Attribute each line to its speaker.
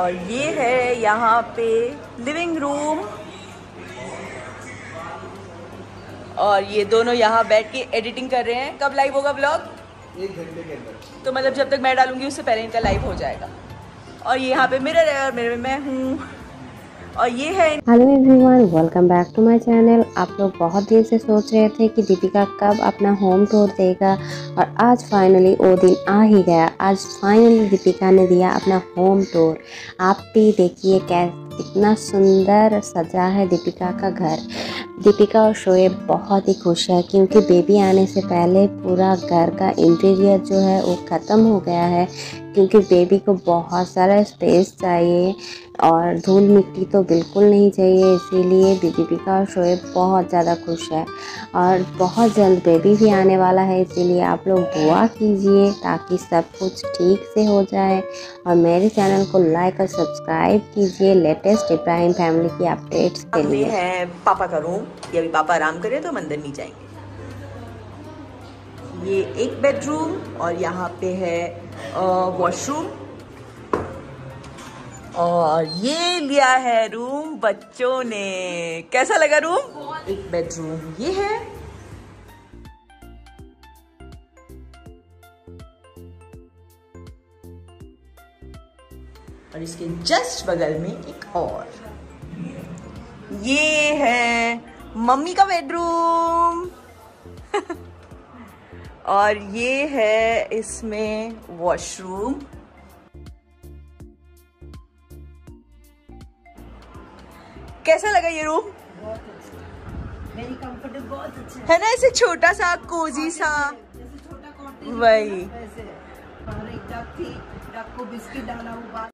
Speaker 1: और ये है यहाँ पे लिविंग रूम, और ये दोनों यहाँ बैठ के एडिटिंग कर रहे हैं। कब लाइव होगा व्लॉग?
Speaker 2: 1 घंटे के अंदर।
Speaker 1: तो मतलब जब तक मैं डालूंगी उससे पहले इनका लाइव हो जाएगा। और ये यहाँ पे मिरर है और मिरर में मैं हूँ, और ये है।
Speaker 3: Hello everyone, welcome back to my channel. आप लोग बहुत देर से सोच रहे थे कि दीपिका कब अपना होम टूर देगा, और आज फाइनली वो दिन आ ही गया। आज फाइनली दीपिका ने दिया अपना होम टूर। आप भी देखिए कितना सुंदर सजा है दीपिका का घर। दीपिका और शोएब बहुत ही खुश है क्योंकि बेबी आने से पहले पूरा घर का इंटीरियर जो है वो ख़त्म हो गया है, क्योंकि बेबी को बहुत सारा स्पेस चाहिए और धूल मिट्टी तो बिल्कुल नहीं चाहिए। इसीलिए दीपिका और शोएब बहुत ज़्यादा खुश है, और बहुत जल्द बेबी भी आने वाला है। इसीलिए आप लोग दुआ कीजिए ताकि सब कुछ ठीक से हो जाए, और मेरे चैनल को लाइक और सब्सक्राइब कीजिए लेटेस्ट इब्राहिम फैमिली की अपडेट्स के लिए।
Speaker 1: है पापा का रूम, ये अभी पापा आराम करें तो हम अंदर नहीं जाएंगे। ये एक बेडरूम, और यहाँ पे है वॉशरूम, और ये लिया है रूम बच्चों ने। कैसा लगा रूम? एक बेडरूम ये है, और इसके जस्ट बगल में एक और, ये है मम्मी का बेडरूम और ये है इसमें वॉशरूम। कैसा लगा ये रूम?
Speaker 4: वेरी कंफर्टेबल, बहुत अच्छा
Speaker 1: है ना, ऐसे छोटा सा कोजी सा,
Speaker 4: जैसे छोटा कॉटेज
Speaker 1: वही।
Speaker 4: वैसे। और एक डक थी, डक को बिस्किट डाला हुआ।